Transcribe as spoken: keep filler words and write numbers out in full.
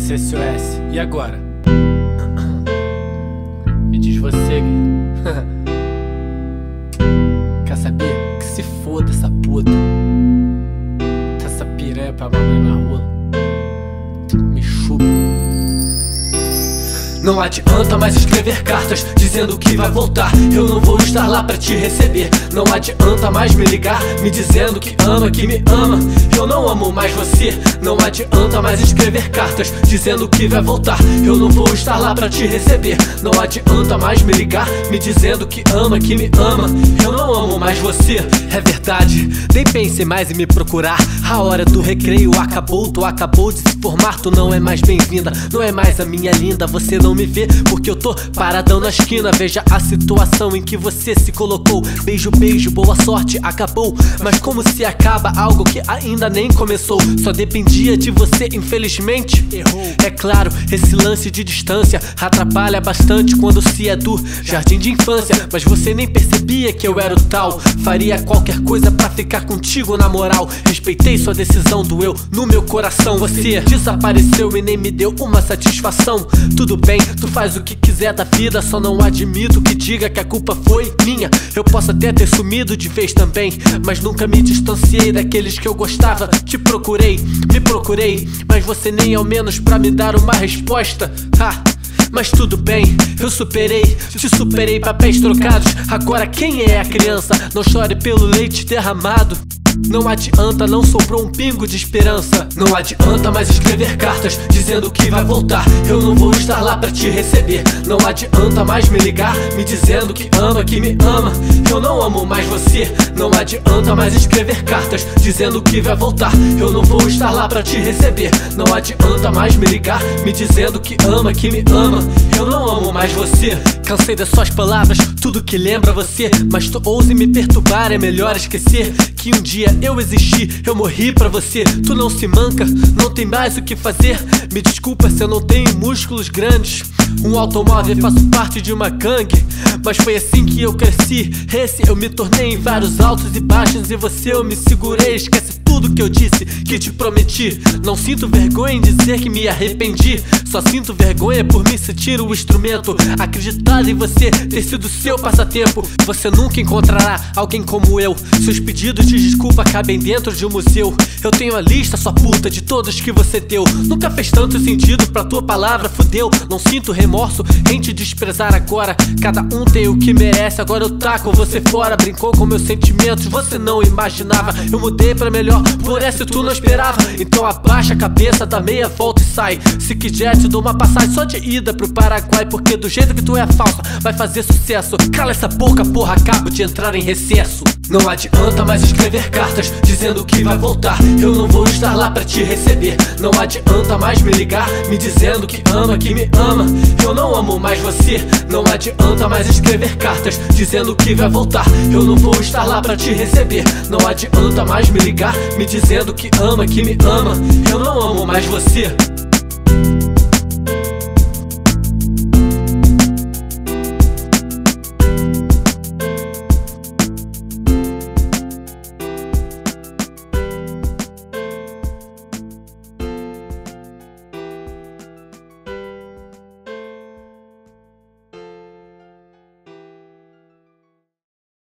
C S O S, e agora? Me diz você, quer saber? Que se foda essa puta. Essa piranha pra mamãe na rua. Me chupa. Não adianta mais escrever cartas dizendo que vai voltar. Eu não vou estar lá pra te receber. Não adianta mais me ligar me dizendo que ama, que me ama. Eu não amo mais você. Não adianta mais escrever cartas dizendo que vai voltar. Eu não vou estar lá pra te receber. Não adianta mais me ligar me dizendo que ama, que me ama. Eu não amo mais você. É verdade, nem pense mais em me procurar. A hora do recreio acabou, tu acabou de se formar. Tu não é mais bem-vinda, não é mais a minha linda. Você não me vê porque eu tô paradão na esquina. Veja a situação em que você se colocou. Beijo, beijo, boa sorte, acabou. Mas como se acaba algo que ainda nem começou? Só dependia de você, infelizmente errou. É claro, esse lance de distância atrapalha bastante quando se é do jardim de infância. Mas você nem percebia que eu era o tal. Faria qualquer coisa pra ficar contigo na moral. Respeitei sua decisão, doeu no meu coração. Você desapareceu e nem me deu uma satisfação. Tudo bem, tu faz o que quiser da vida, só não admito que diga que a culpa foi minha. Eu posso até ter sumido de vez também, mas nunca me distanciei daqueles que eu gostava. Te procurei, me procurei, mas você nem ao menos pra me dar uma resposta. Ha! Mas tudo bem, eu superei, te superei, papéis trocados. Agora quem é a criança? Não chore pelo leite derramado. Não adianta, não sobrou um pingo de esperança. Não adianta mais escrever cartas dizendo que vai voltar. Eu não vou estar lá pra te receber. Não adianta mais me ligar me dizendo que ama, que me ama. Eu não amo mais você. Não adianta mais escrever cartas dizendo que vai voltar. Eu não vou estar lá pra te receber. Não adianta mais me ligar me dizendo que ama, que me ama. Eu não amo mais você. Cansei das suas palavras, tudo que lembra você. Mas tu ouse me perturbar, é melhor esquecer que um dia eu existi, eu morri pra você. Tu não se manca, não tem mais o que fazer. Me desculpa se eu não tenho músculos grandes. Um automóvel, faço parte de uma gangue. Mas foi assim que eu cresci. Esse eu me tornei em vários altos e baixos. E você eu me segurei, esquece tudo que eu disse, que te prometi. Não sinto vergonha em dizer que me arrependi. Só sinto vergonha por me sentir o instrumento. Acreditar em você ter sido seu passatempo. Você nunca encontrará alguém como eu. Seus pedidos de desculpa cabem dentro de um museu. Eu tenho a lista, sua puta, de todos que você deu. Nunca fez tanto sentido pra tua palavra, fudeu. Não sinto remorso em te desprezar agora. Cada um tem o que merece, agora eu taco você fora. Brincou com meus sentimentos, você não imaginava. Eu mudei pra melhor, por essa tu não esperava. Então abaixa a cabeça, dá meia volta e sai. Se quiser te dou uma passagem só de ida pro Paraguai. Porque do jeito que tu é falsa, vai fazer sucesso. Cala essa boca, porra, acabo de entrar em recesso. Não adianta mais escrever cartas dizendo que vai voltar. Eu não vou estar lá pra te receber. Não adianta mais me ligar me dizendo que ama, que me ama. Eu não amo mais você. Não adianta mais escrever cartas dizendo que vai voltar. Eu não vou estar lá pra te receber. Não adianta mais me ligar me dizendo que ama, que me ama. Eu não amo mais você.